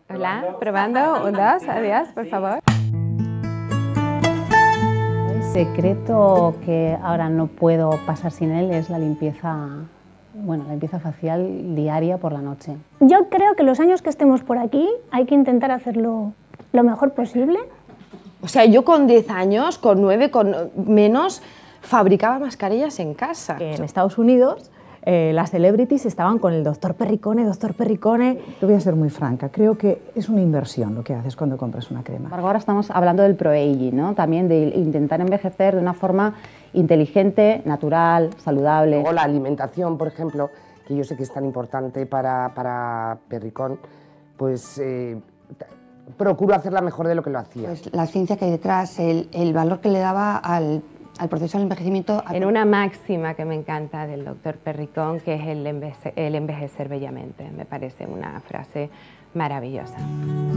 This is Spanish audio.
Hola, probando, un, dos, adiós, por favor. El secreto que ahora no puedo pasar sin él es la limpieza, bueno, la limpieza facial diaria por la noche. Yo creo que los años que estemos por aquí hay que intentar hacerlo lo mejor posible. O sea, yo con 10 años, con 9, con menos, fabricaba mascarillas en casa. En Estados Unidos las celebrities estaban con el doctor Perricone, doctor Perricone. Te voy a ser muy franca, creo que es una inversión lo que haces cuando compras una crema. Ahora estamos hablando del pro-aging, ¿no? También de intentar envejecer de una forma inteligente, natural, saludable. O la alimentación, por ejemplo, que yo sé que es tan importante para Perricón, pues procuro hacerla mejor de lo que lo hacía. Pues la ciencia que hay detrás, el valor que le daba al proceso del envejecimiento. En una máxima que me encanta del doctor Perricón, que es el envejecer bellamente. Me parece una frase maravillosa.